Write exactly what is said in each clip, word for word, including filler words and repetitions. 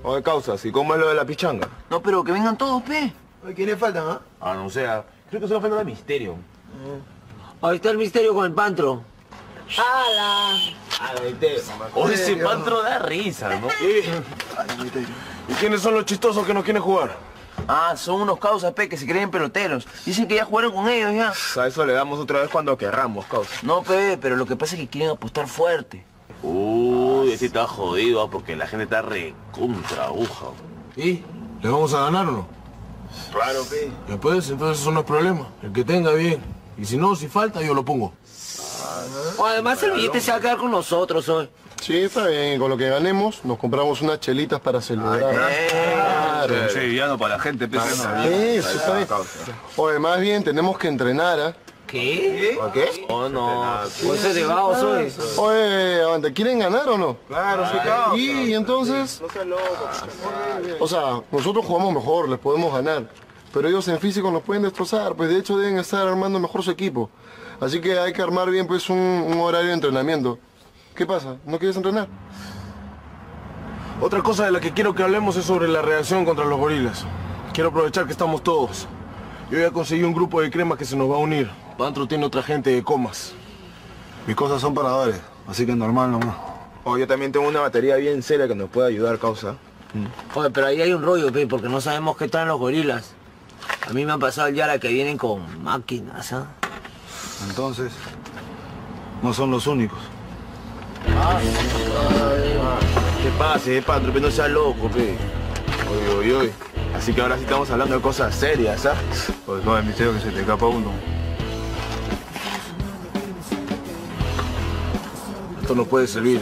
Oye, causa, ¿y cómo es lo de la pichanga? No, pero que vengan todos, pe. Oye, ¿quiénes faltan, ah? Ah, no sé, ah, creo que solo falta el misterio. Ahí está el misterio con el pantro. ¡Hala! Ah, vete. Oye, ese pantro da risa, ¿no? ¿Y quiénes son los chistosos que no quieren jugar? Ah, son unos causas, pe, que se creen peloteros. Dicen que ya jugaron con ellos, ya. A eso le damos otra vez cuando querramos, causa. No, pe, pero lo que pasa es que quieren apostar fuerte. Uy, ese está jodido, ¿ah? Porque la gente está recontra aguja. ¿Y? ¿Le vamos a ganar o no? Claro, pe. Después, entonces eso no es problema. El que tenga bien. Y si no, si falta, yo lo pongo. O además el billete se va a quedar con nosotros hoy. Sí, está bien. Con lo que ganemos, nos compramos unas chelitas para celebrar. Claro. Sí, ya no para la gente, pe. Eso, está bien. Oye, más bien tenemos que entrenar, ¿ah? ¿Qué? ¿A qué? Oh, no. Pues ese de vago soy. Oye, Avante, ¿quieren ganar o no? Claro, sí, causa. Y entonces, No seas loco. o sea, nosotros jugamos mejor, les podemos ganar. Pero ellos en físico nos pueden destrozar, pues de hecho deben estar armando mejor su equipo. Así que hay que armar bien pues un, un horario de entrenamiento. ¿Qué pasa? ¿No quieres entrenar? Otra cosa de la que quiero que hablemos es sobre la reacción contra los gorilas. Quiero aprovechar que estamos todos. Yo ya conseguí un grupo de cremas que se nos va a unir. Pantro tiene otra gente de comas. Mis cosas son para dólares, así que normal nomás. Oye, yo también tengo una batería bien seria que nos puede ayudar, causa. Oye, pero ahí hay un rollo, pe, porque no sabemos qué traen los gorilas. A mí me han pasado ya la que vienen con máquinas, ¿ah? Entonces, no son los únicos. ¿Qué pasa, eh, Pantro? Pe, no seas loco, pe. Oye, oye, oye. Así que ahora sí estamos hablando de cosas serias, ¿sabes? Pues no, el misterio que se te escapa uno. Esto no puede servir.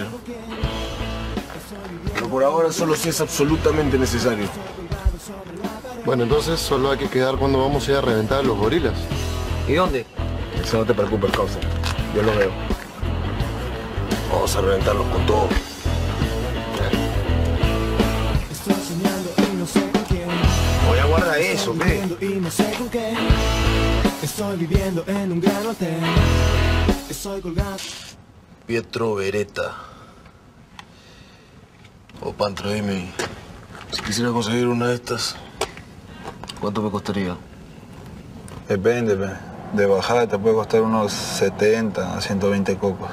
Pero por ahora solo si es absolutamente necesario. Bueno, entonces solo hay que quedar cuando vamos a ir a reventar a los gorilas. ¿Y dónde? Eso no te preocupes, causa. Yo lo veo. Vamos a reventarlos con todo. Oye, aguarda eso, pe. Y no sé con qué. Estoy viviendo en un gran hotel. Estoy colgado. Pietro Beretta. Oh, Pantro, dime, si quisiera conseguir una de estas, ¿cuánto me costaría? Depende, pe. De bajada te puede costar unos setenta a ciento veinte cocos.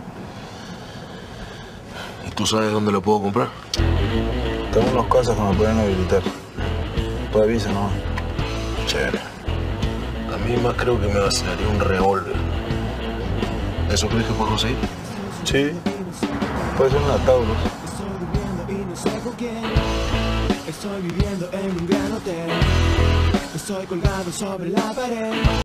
¿Y tú sabes dónde lo puedo comprar? Tengo unos casos que me pueden habilitar. Tú avisa, ¿no? Chévere. A mí más creo que me vacilaría un revólver. ¿Eso crees que puedo conseguir? Sí. Puede ser una Taurus. Estoy viviendo en un gran hotel. Estoy colgado sobre la pared.